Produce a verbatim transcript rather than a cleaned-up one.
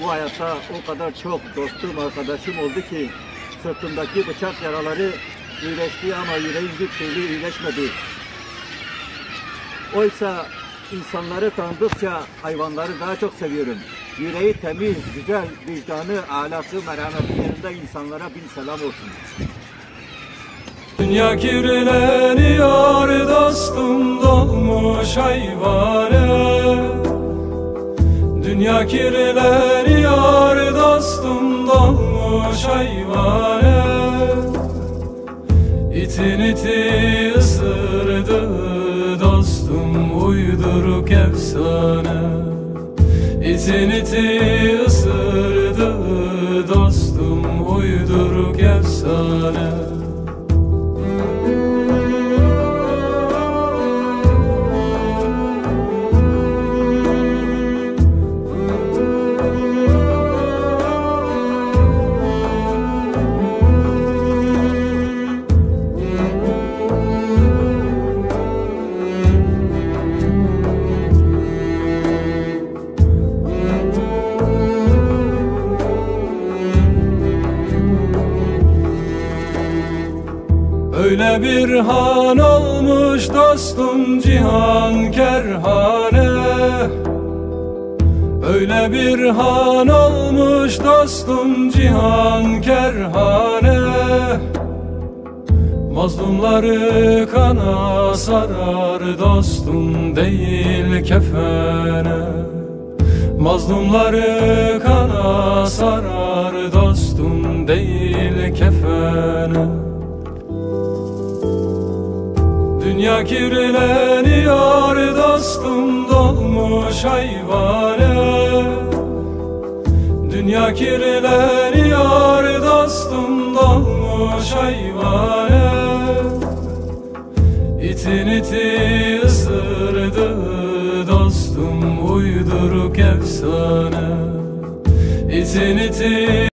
Bu hayatta o kadar çok dostum, arkadaşım oldu ki sırtımdaki bıçak yaraları iyileşti ama yüreğim bir türlü iyileşmedi. Oysa insanları tanıdıkça hayvanları daha çok seviyorum. Yüreği temiz, güzel, vicdanı, ahlakı, merhameti yerinde insanlara bin selam olsun. Dünya kirleniyor dostum, dolmuş hayvane. Dünya kirleniyor dostum, dolmuş hayvane. İtin iti ısırdı dostum, uyduruk efsane. İtin iti ısırdı dostum, uyduruk efsane. Öyle bir han olmuş dostum, cihan kerhane. Öyle bir han olmuş dostum, cihan kerhane. Mazlumları kana sarar dostum, değil kefene. Mazlumları kana sarar dostum, değil kefene. Dünya kirleniyor dostum, dolmuş hayvane. Dünya kirleniyor dostum, dolmuş hayvane. İtin iti ısırdı dostum, uyduruk efsane. İtin iti